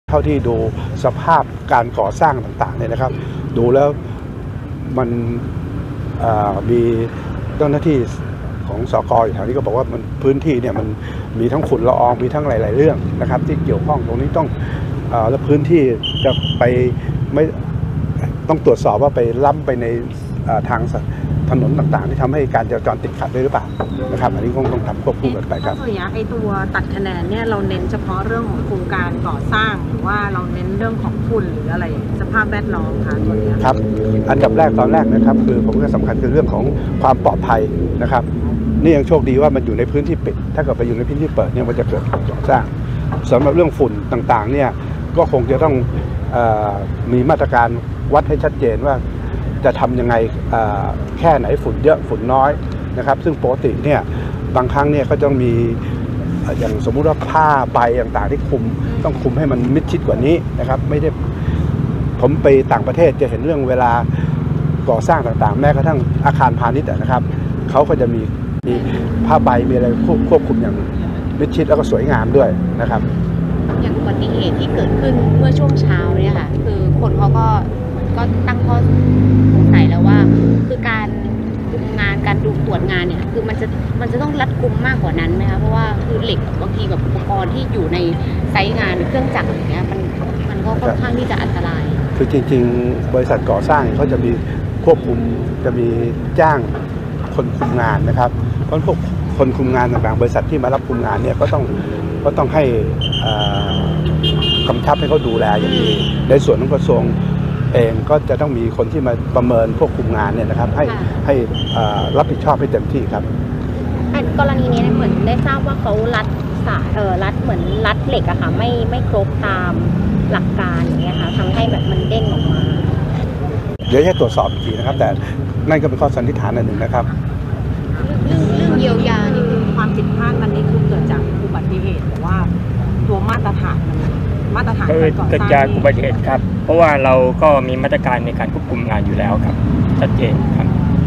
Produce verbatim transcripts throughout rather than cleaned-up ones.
เท่าที่ดูสภาพการก่อสร้างต่างๆเนี่ยนะครับดูแล้วมันมีเจ้าหน้าที่ของสก.อยู่แถวนี้ก็บอกว่ามันพื้นที่เนี่ยมันมีทั้งฝุ่นละอองมีทั้งหลายๆเรื่องนะครับที่เกี่ยวข้องตรงนี้ต้องแล้วพื้นที่จะไปไม่ต้องตรวจสอบว่าไปล้ำไปในทางถนนต่างๆที่ทำให้การจราจรติดขัดได้หรือเปล่านะครับอันนี้คงต้องทำควบคู่กันไปครับส่วนใหญ่ไอ้ตัวตัดคะแนนเนี่ยเราเน้นเฉพาะเรื่องของโครงการก่อสร้างหรือว่าเราเน้นเรื่องของฝุ่นหรืออะไรสภาพแวดล้อมคะตัวนี้ครับอันดับแรกตอนแรกนะครับคือผมก็สำคัญคือเรื่องของความปลอดภัยนะครับนี่ยังโชคดีว่ามันอยู่ในพื้นที่ปิดถ้าเกิดไปอยู่ในพื้นที่เปิดเนี่ยมันจะเกิดก่อสร้างสำหรับเรื่องฝุ่นต่างๆเนี่ยก็คงจะต้องมีมาตรการวัดให้ชัดเจนว่าจะทำยังไงแค่ไหนฝุ่นเยอะฝุ่นน้อยนะครับซึ่งปกติเนี่ยบางครั้งเนี่ยก็ต้องมีอย่างสมมุติว่าผ้าใบต่างๆที่คุมต้องคุมให้มันมิดชิดกว่านี้นะครับไม่ได้ผมไปต่างประเทศจะเห็นเรื่องเวลาก่อสร้างต่างๆแม้กระทั่งอาคารพาณิชย์นะครับเขาก็จะมีมีผ้าใบมีอะไรควบคุมอย่างมิดชิดแล้วก็สวยงามด้วยนะครับอย่างอุบัติเหตุที่เกิดขึ้นเมื่อช่วงเช้าเนี่ยค่ะคือคนเขาก็ก็ตั้งข้อสงสัยแล้วว่าคือการคุมงานการดูตรวจงานเนี่ยคือมันจะมันจะต้องรัดกุมมากกว่านั้นไหมคะเพราะว่าคือเหล็กบางทีแบบอุปกรณ์ที่อยู่ในไซต์งานเครื่องจักรอย่างเงี้ยมันมันก็ค่อนข้างที่จะอันตรายคือจริงๆบริษัทก่อสร้างเขาจะมีควบคุมจะมีจ้างคนคุมงานนะครับเพราะพวกคนคุมงานต่างๆบริษัทที่มารับคุมงานเนี่ยก็ต้องก็ต้องให้กำชับให้เขาดูแลอย่างดีในส่วนของกระทรวงเองก็จะต้องมีคนที่มาประเมินพวกคุมงานเนี่ยนะครับให้ให้รับผิดชอบให้เต็มที่ครับกรณีนี้เหมือนได้ทราบว่าเขารัดสายเออรัดเหมือนรัดเหล็กอะค่ะไม่ไม่ครบตามหลักการอย่างเงี้ยค่ะทำให้แบบมันเด้งออกมาเดี๋ยวจะตรวจสอบอีกทีนะครับแต่นั่นก็เป็นข้อสันนิษฐานอันหนึ่งนะครับเรื่องเรื่องเยียวยานี่คือความผิดพลาดมันนี่คือเกิดจากอุบัติเหตุหรือว่าตัวมาตรฐานมาตรฐานการก่อสร้างเกิดจากอุบัติเหตุครับเพราะว่าเราก็มีมาตรการในการควบคุมงานอยู่แล้วครับชัดเจนครับ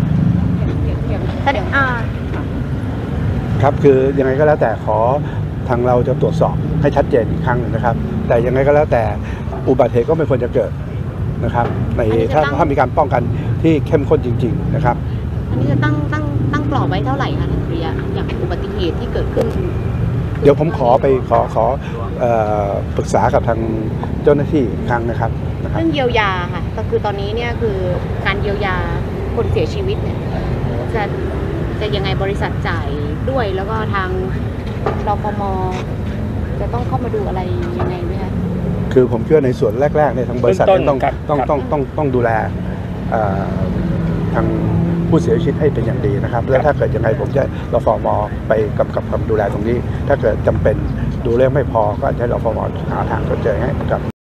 ครับคือยังไงก็แล้วแต่ขอทางเราจะตรวจสอบให้ชัดเจนอีกครั้งหนึ่งนะครับแต่ยังไงก็แล้วแต่อุบัติเหตุก็ไม่ควรจะเกิดนะครับในถ้าถ้ามีการป้องกันที่เข้มข้นจริงๆนะครับอันนี้จะตั้งตั้งตั้งกรอบไว้เท่าไหร่คะท่านสุริยะอย่างอุบัติเหตุที่เกิดขึ้นเดี๋ยวผมขอไปขอขอปรึกษากับทางเจ้าหน้าที่อีกครั้งนะครับเรื่องเยียวยาค่ะก็คือตอนนี้เนี่ยคือการเยียวยาคนเสียชีวิตเนี่ยจะจะยังไงบริษัทจ่ายด้วยแล้วก็ทางรพม.จะต้องเข้ามาดูอะไรยังไงไหมคะคือผมเชื่อในส่วนแรกๆเนี่ยทางบริษัทต้องต้องต้องต้องต้องดูแลทางผู้เสียชีวิตให้เป็นอย่างดีนะครับแล้วถ้าเกิดยังไงผมจะรฟม.ไปกำกับความดูแลตรงนี้ถ้าเกิดจำเป็นดูแลไม่พอก็จะรฟม.หาทางชดเชยให้กับ